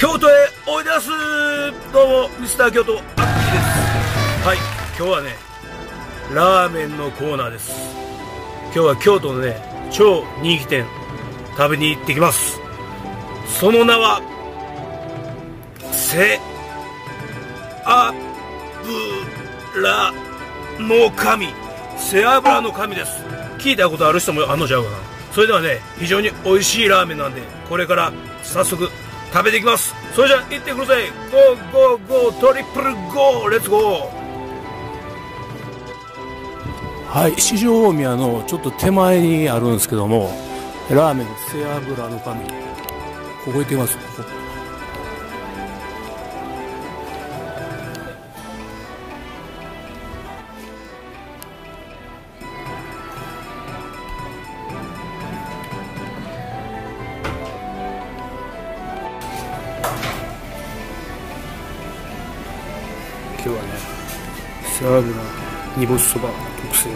京都へおいでやす。どうもミスター京都あっきーです。はい、今日はねラーメンのコーナーです。今日は京都のね超人気店食べに行ってきます。その名は背脂の神、背脂の神です。聞いたことある人もあんのちゃうかな。それではね非常に美味しいラーメンなんでこれから早速食べていきます。それじゃあ行ってください。ゴーゴーゴートリプルゴーレッツゴー。はい、四条大宮のちょっと手前にあるんですけども、ラーメン背脂の神、ここ行ってみます。ここ今日はね背脂煮干しそば特製、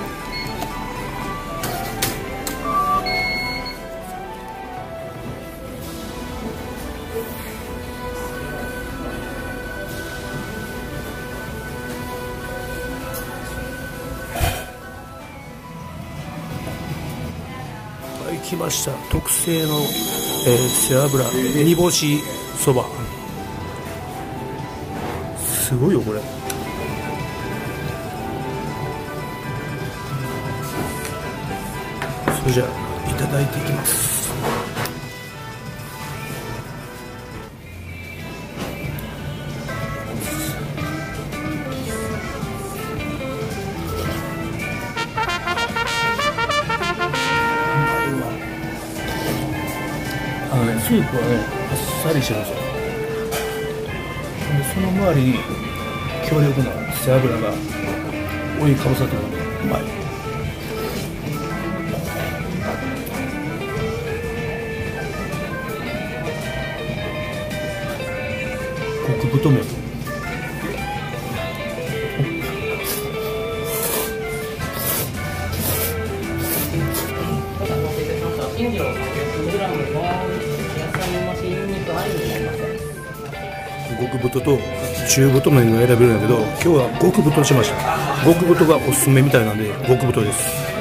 はい、来ました。特製の、背脂煮干しそば、すごいよこれ。それじゃあいただいていきます。スープはねあっさりしてるんですよ。でその周りに強力な背脂が覆いかぶさってるのでうまい。極太麺、極太と中太麺が選べるんだけど今日は極太にしました。極太がおすすめみたいなんで極太です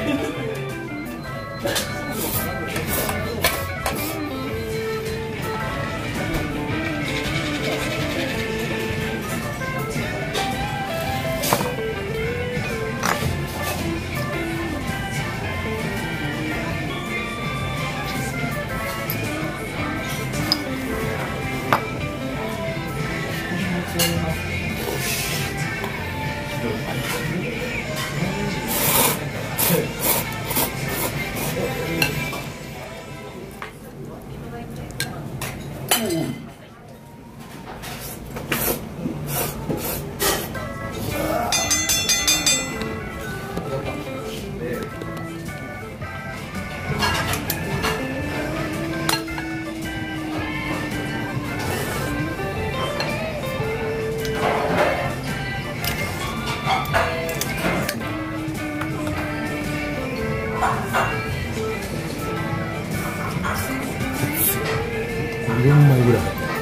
。4枚ぐらい入ってる。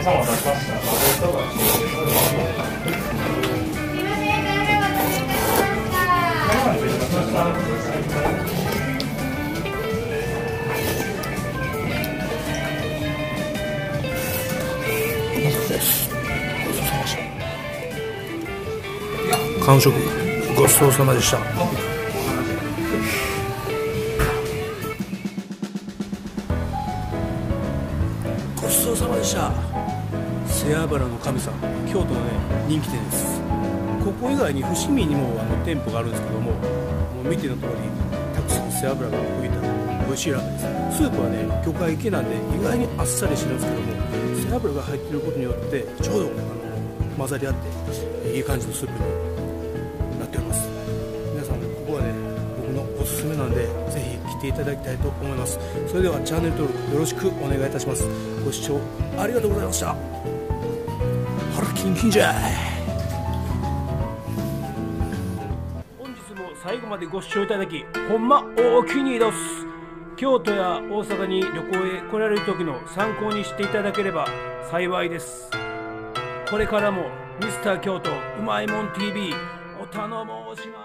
完食ごちそうさまでした。ごちそうさまでした。背脂の神様、京都のね人気店です。ここ以外に伏見にも店舗があるんですけども、もう見ての通りたくさん背脂が浮いた美味しいラーメンです。スープはね魚介系なんで意外にあっさりしてるんですけども、背脂が入ってることによってちょうど混ざり合っていい感じのスープになっております。皆さんここはね僕のおすすめなんでぜひ来ていただきたいと思います。それではチャンネル登録よろしくお願いいたします。ご視聴ありがとうございました。腹キンキンじゃい。本日も最後までご視聴いただきほんまお気に入りです。京都や大阪に旅行へ来られる時の参考にしていただければ幸いです。これからもミスター京都うまいもん TV お頼申します。